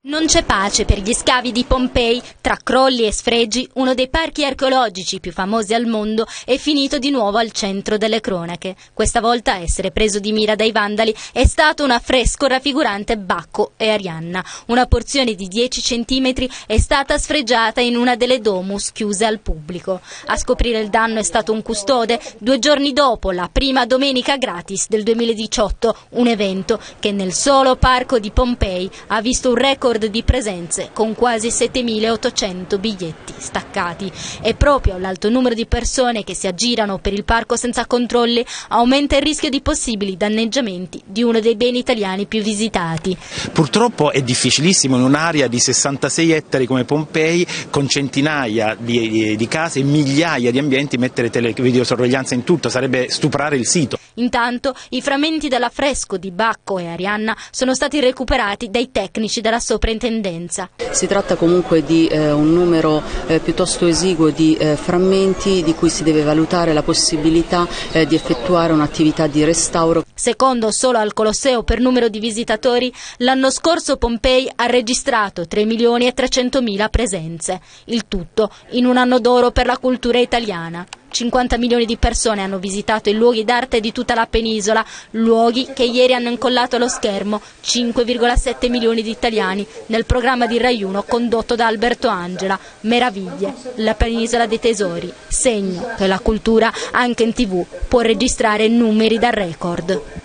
Non c'è pace per gli scavi di Pompei. Tra crolli e sfregi, uno dei parchi archeologici più famosi al mondo è finito di nuovo al centro delle cronache. Questa volta a essere preso di mira dai vandali è stato un affresco raffigurante Bacco e Arianna. Una porzione di 10 centimetri è stata sfregiata in una delle domus chiuse al pubblico. A scoprire il danno è stato un custode 2 giorni dopo la prima domenica gratis del 2018, un evento che nel solo parco di Pompei ha visto un record di presenze con quasi 7.800 biglietti staccati. E proprio l'alto numero di persone che si aggirano per il parco senza controlli aumenta il rischio di possibili danneggiamenti di uno dei beni italiani più visitati. Purtroppo è difficilissimo in un'area di 66 ettari come Pompei, con centinaia di case e migliaia di ambienti, mettere videosorveglianza in tutto, sarebbe stuprare il sito. Intanto i frammenti dell'affresco di Bacco e Arianna sono stati recuperati dai tecnici della soprintendenza. Si tratta comunque di un numero piuttosto esiguo di frammenti di cui si deve valutare la possibilità di effettuare un'attività di restauro. Secondo solo al Colosseo per numero di visitatori, l'anno scorso Pompei ha registrato 3.300.000 presenze. Il tutto in un anno d'oro per la cultura italiana. 50 milioni di persone hanno visitato i luoghi d'arte di tutta la penisola, luoghi che ieri hanno incollato allo schermo 5,7 milioni di italiani nel programma di Rai 1 condotto da Alberto Angela, Meraviglie, la penisola dei tesori, segno che la cultura anche in TV può registrare numeri da record.